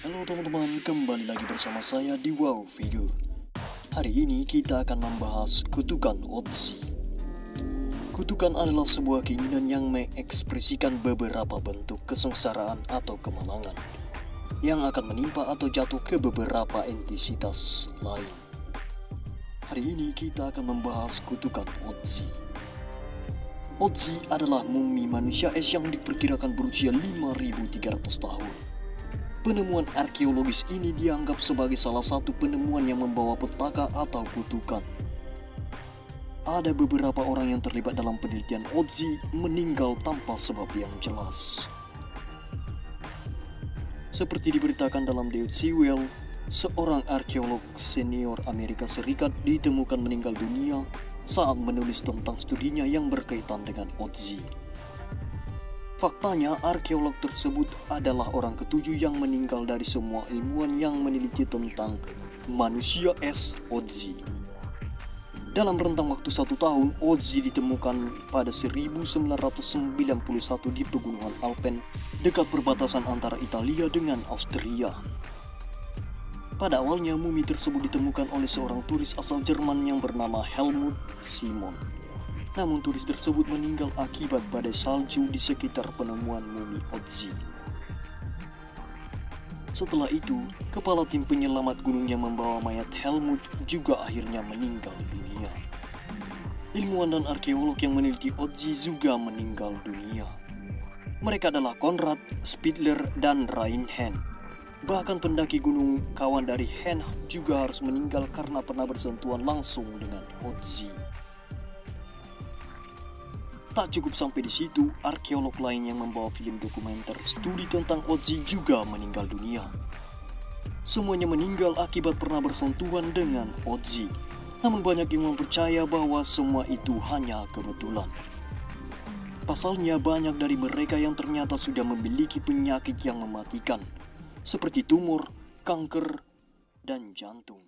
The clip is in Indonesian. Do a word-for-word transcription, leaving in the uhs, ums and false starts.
Halo teman-teman, kembali lagi bersama saya di Wow Figure. Hari ini kita akan membahas kutukan Otzi. Kutukan adalah sebuah keinginan yang mengekspresikan beberapa bentuk kesengsaraan atau kemalangan yang akan menimpa atau jatuh ke beberapa entitas lain. Hari ini kita akan membahas kutukan Otzi. Otzi adalah mumi manusia es yang diperkirakan berusia lima ribu tiga ratus tahun. Penemuan arkeologis ini dianggap sebagai salah satu penemuan yang membawa petaka atau kutukan. Ada beberapa orang yang terlibat dalam penelitian Otzi meninggal tanpa sebab yang jelas. Seperti diberitakan dalam Deutsche Welle, seorang arkeolog senior Amerika Serikat ditemukan meninggal dunia saat menulis tentang studinya yang berkaitan dengan Otzi. Faktanya, arkeolog tersebut adalah orang ketujuh yang meninggal dari semua ilmuwan yang meneliti tentang manusia es Otzi. Dalam rentang waktu satu tahun, Otzi ditemukan pada seribu sembilan ratus sembilan puluh satu di pegunungan Alpen, dekat perbatasan antara Italia dengan Austria. Pada awalnya, mumi tersebut ditemukan oleh seorang turis asal Jerman yang bernama Helmut Simon. Namun turis tersebut meninggal akibat badai salju di sekitar penemuan mumi Otzi. Setelah itu, kepala tim penyelamat gunung yang membawa mayat Helmut juga akhirnya meninggal dunia. Ilmuwan dan arkeolog yang meneliti Otzi juga meninggal dunia. Mereka adalah Konrad, Spidler, dan Reinhen. Bahkan pendaki gunung kawan dari Hen juga harus meninggal karena pernah bersentuhan langsung dengan Otzi. Tak cukup sampai di situ, arkeolog lain yang membawa film dokumenter studi tentang Otzi juga meninggal dunia. Semuanya meninggal akibat pernah bersentuhan dengan Otzi. Namun banyak yang percaya bahwa semua itu hanya kebetulan. Pasalnya banyak dari mereka yang ternyata sudah memiliki penyakit yang mematikan, seperti tumor, kanker, dan jantung.